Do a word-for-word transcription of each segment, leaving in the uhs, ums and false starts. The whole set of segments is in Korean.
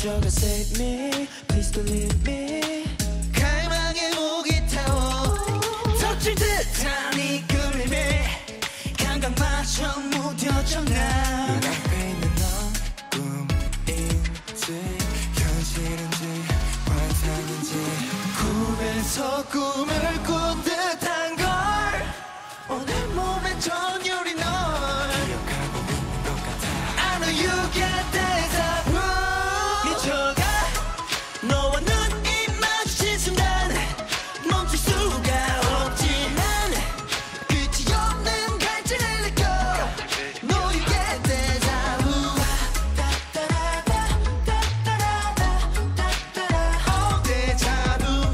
미쳐가 save me please don't leave me 갈망의 목이 타워 덮칠 듯한 이 그림에 감각마저 무뎌져 나 눈앞에 있는 넌 꿈인지 현실인지 환상인지 꿈에서 꿈을 꾼 듯한 걸 오늘 몸에 전율이 널 기억하고 있는 것 같아 I know you get deja vu 미쳐가 너와 눈이 마주친 순간 멈출 수가 없지만 끝이 없는 갈증을 느껴 No you get deja vu Oh deja vu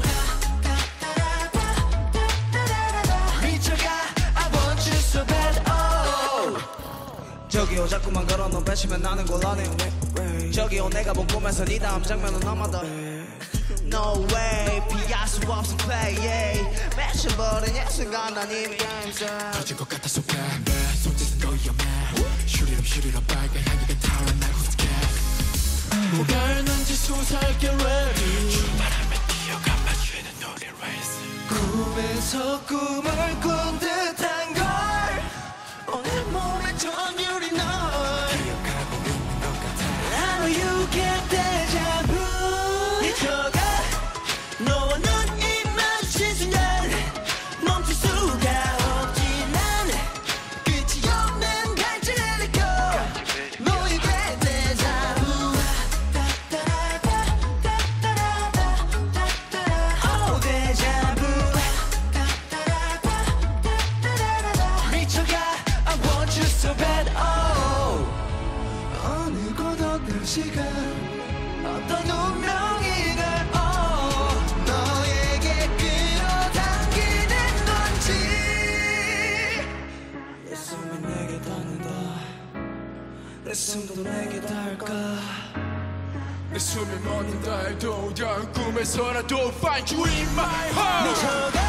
미쳐가 I want you so bad oh 저기요 자꾸만 걸어 넌 뺏으면 나는 곤란해 저기요 내가 본 꿈에서 네 다음 장면은 아마도 No way 피할 수 없어 play yeah 맺혀버린 예순간 난 이미 I'm 터질 것 같아 so bad 내 손짓은 더 위험해 슈리름 슈리름 빨간 향기가 타올라 구속해 뭐가 있는지 솟아있게 ready 출발하면 뛰어가 맞추는 노래 race 꿈에서 꿈을 꾼 듯한 걸 오늘 몸에 전율이 널 기억하고 있는 것 같아 I know you get deja vu 미쳐가 너와 눈이 마주친 순간 멈출 수가 없지만 끝이 없는 갈증을 느껴 No you get deja vu Oh deja vu 미쳐가 I want you so bad oh 어느 곳 어떤 시간 어떤 운명이 날 oh 너에게 끌어당기는 건지 내 숨이 내게 닿는다 내 숨도 내게 닿을까 내 숨이 멎는다 해도 난 꿈에서라도 find you in my heart 미쳐가